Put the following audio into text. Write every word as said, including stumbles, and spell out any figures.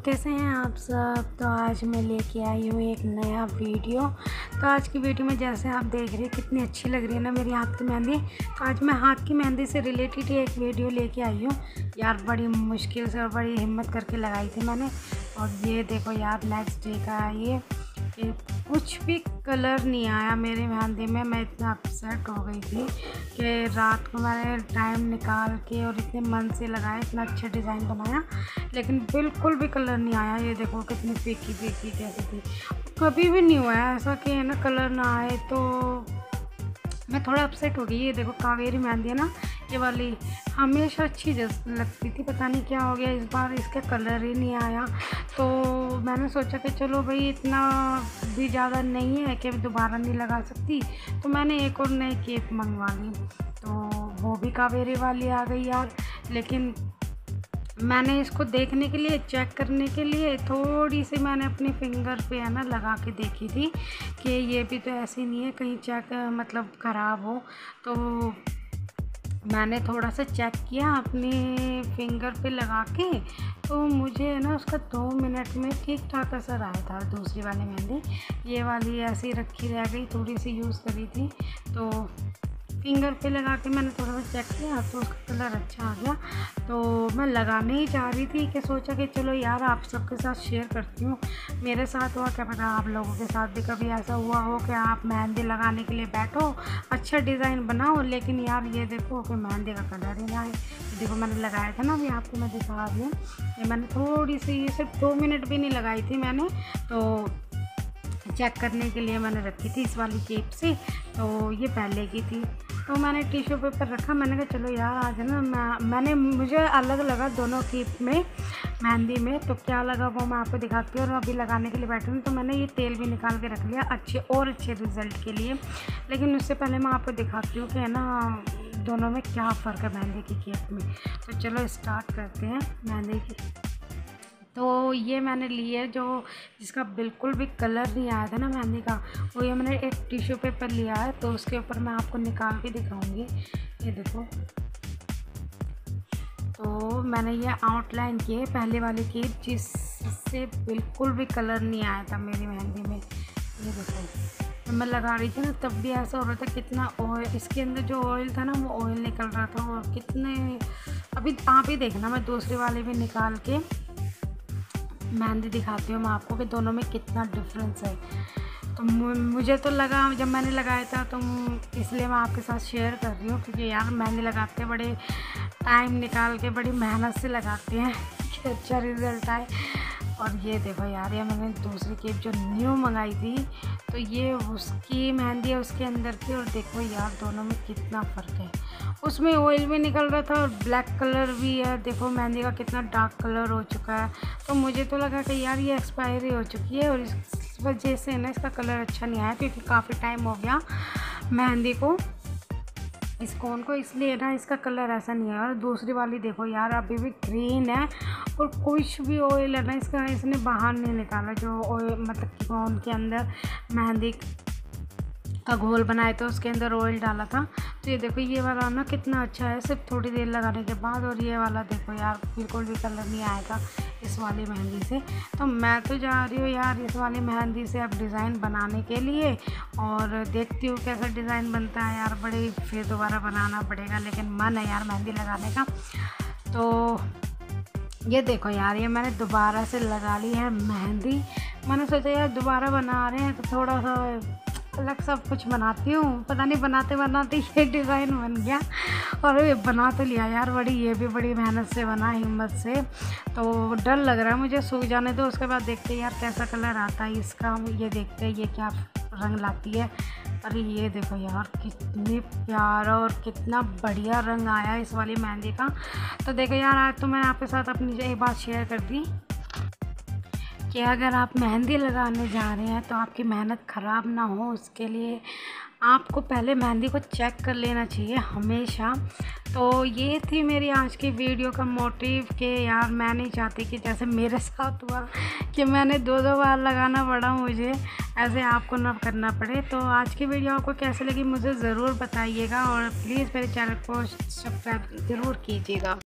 कैसे हैं आप सब। तो आज मैं लेके आई हूँ एक नया वीडियो। तो आज की वीडियो में जैसे आप देख रहे हैं कितनी अच्छी लग रही है ना मेरी हाथ की मेहंदी। तो आज मैं हाथ की मेहंदी से रिलेटेड एक वीडियो लेके आई हूँ यार। बड़ी मुश्किल से और बड़ी हिम्मत करके लगाई थी मैंने। और ये देखो यार नेक्स्ट डे का ये कि कुछ भी कलर नहीं आया मेरी मेहंदी में। मैं इतना अपसेट हो गई थी कि रात को मैंने टाइम निकाल के और इतने मन से लगाया, इतना अच्छा डिज़ाइन बनाया, लेकिन बिल्कुल भी कलर नहीं आया। ये देखो कितनी फीकी फीकी कैसी थी। कभी भी नहीं हुआ है ऐसा कि है ना कलर ना आए। तो मैं थोड़ा अपसेट हो गई। ये देखो कावेरी मेहंदी है ना, ये वाली हमेशा अच्छी लगती थी, पता नहीं क्या हो गया इस बार इसका कलर ही नहीं आया। तो मैंने सोचा कि चलो भाई इतना भी ज़्यादा नहीं है कि दोबारा नहीं लगा सकती, तो मैंने एक और नई केप मंगवा ली। तो वो भी कावेरी वाली आ गई यार। लेकिन मैंने इसको देखने के लिए, चेक करने के लिए थोड़ी सी मैंने अपनी फिंगर पे है ना लगा के देखी थी कि ये भी तो ऐसी नहीं है कहीं चेक मतलब ख़राब हो। तो मैंने थोड़ा सा चेक किया अपनी फिंगर पे लगा के, तो मुझे है ना उसका दो मिनट में ठीक ठाक असर आया था। दूसरी वाली मेहंदी, ये वाली ऐसी रखी रह गई, थोड़ी सी यूज़ करी थी। तो फिंगर पे लगा के मैंने थोड़ा सा चेक किया तो उसका कलर अच्छा आ गया। तो मैं लगाने ही जा रही थी कि सोचा कि चलो यार आप सबके साथ शेयर करती हूँ। मेरे साथ हुआ, क्या पता आप लोगों के साथ भी कभी ऐसा हुआ हो कि आप मेहंदी लगाने के लिए बैठो, अच्छा डिज़ाइन बनाओ, लेकिन यार ये देखो कि मेहंदी का कलर ही ना आए। देखो मैंने लगाया था ना, अभी आपको मैं दिखा रही हूँ। ये मैंने थोड़ी सी, ये सिर्फ दो मिनट भी नहीं लगाई थी मैंने, तो चेक करने के लिए मैंने रखी थी इस वाली केप से। तो ये पहले की थी, तो मैंने टिश्यू पेपर रखा। मैंने कहा चलो यार आज ना मैं मैंने मुझे अलग लगा दोनों केप में मेहंदी में, तो क्या लगा वो मैं आपको दिखाती हूँ। और अभी लगाने के लिए बैठी हूँ, तो मैंने ये तेल भी निकाल के रख लिया अच्छे और अच्छे रिज़ल्ट के लिए। लेकिन उससे पहले मैं आपको दिखाती हूँ कि है ना दोनों में क्या फ़र्क है मेहंदी की केप में। तो चलो स्टार्ट करते हैं मेहंदी की। तो ये मैंने ली है जो जिसका बिल्कुल भी कलर नहीं आया था ना मेहंदी का, वो ये मैंने एक टिश्यू पेपर लिया है। तो उसके ऊपर मैं आपको निकाल के दिखाऊंगी। ये देखो, तो मैंने ये आउटलाइन की है पहले वाली की, जिससे बिल्कुल भी कलर नहीं आया था मेरी मेहंदी में। ये देखो मैं लगा रही थी ना तब भी ऐसा हो रहा था, कितना ऑयल इसके अंदर जो ऑयल था ना वो ऑयल निकल रहा था। और कितने, अभी आप ही देखना, मैं दूसरे वाले भी निकाल के मेहंदी दिखाती हूँ मैं आपको कि दोनों में कितना डिफरेंस है। तो मुझे तो लगा जब मैंने लगाया था, तो इसलिए मैं आपके साथ शेयर कर रही हूँ, क्योंकि यार मेहंदी लगाते हैं बड़े टाइम निकाल के, बड़ी मेहनत से लगाते हैं कि अच्छा रिज़ल्ट आए। और ये देखो यार, ये मैंने दूसरी केप जो न्यू मंगाई थी, तो ये उसकी मेहंदी है उसके अंदर की। और देखो यार दोनों में कितना फ़र्क है, उसमें ऑयल भी निकल रहा था और ब्लैक कलर भी है। देखो मेहंदी का कितना डार्क कलर हो चुका है। तो मुझे तो लगा कि यार ये एक्सपायरी हो चुकी है और इस वजह से ना इसका कलर अच्छा नहीं आया, क्योंकि काफ़ी टाइम हो गया मेहंदी को, इस कोन को, इसलिए ना इसका कलर ऐसा नहीं है। और दूसरी वाली देखो यार अभी भी ग्रीन है और कुछ भी ऑयल है ना इसका इसने बाहर नहीं निकाला, जो ऑयल मतलब कि कोन के अंदर मेहंदी का घोल बनाए तो उसके अंदर ऑयल डाला था। तो ये देखो ये वाला ना कितना अच्छा है सिर्फ थोड़ी देर लगाने के बाद। और ये वाला देखो यार बिल्कुल भी कलर नहीं आएगा इस वाली मेहंदी से। तो मैं तो जा रही हूँ यार इस वाली मेहंदी से अब डिज़ाइन बनाने के लिए, और देखती हूँ कैसा डिज़ाइन बनता है यार। बड़े फिर दोबारा बनाना पड़ेगा, लेकिन मन है यार मेहंदी लगाने का। तो ये देखो यार, ये मैंने दोबारा से लगा ली है मेहंदी। मैंने सोचा यार दोबारा बना रहे हैं तो थोड़ा सा अलग सब कुछ बनाती हूँ। पता नहीं बनाते बनाते ये डिज़ाइन बन गया, और ये बना तो लिया यार, बड़ी ये भी बड़ी मेहनत से बना, हिम्मत से। तो डर लग रहा है मुझे सूख जाने दो, उसके बाद देखते हैं यार कैसा कलर आता है इसका। ये देखते हैं ये क्या रंग लाती है। अरे ये देखो यार कितनी प्यारा और कितना बढ़िया रंग आया इस वाली मेहंदी का। तो देखो यार आज तो मैंने आपके साथ अपनी एक बात शेयर कर दी कि अगर आप मेहंदी लगाने जा रहे हैं तो आपकी मेहनत ख़राब ना हो, उसके लिए आपको पहले मेहंदी को चेक कर लेना चाहिए हमेशा। तो ये थी मेरी आज की वीडियो का मोटिव कि यार मैं नहीं चाहती कि जैसे मेरे साथ हुआ कि मैंने दो दो बार लगाना पड़ा मुझे, ऐसे आपको ना करना पड़े। तो आज की वीडियो आपको कैसे लगी मुझे ज़रूर बताइएगा, और प्लीज़ मेरे चैनल को सब्सक्राइब ज़रूर कीजिएगा।